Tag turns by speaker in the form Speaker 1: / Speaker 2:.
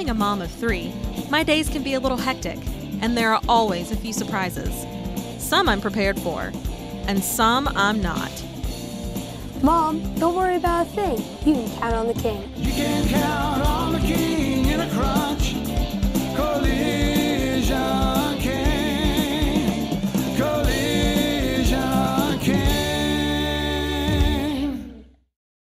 Speaker 1: Being a mom of 3, my days can be a little hectic, and there are always a few surprises. Some I'm prepared for, and some I'm not.
Speaker 2: Mom, don't worry about a thing. You can count on the king.
Speaker 3: You can count on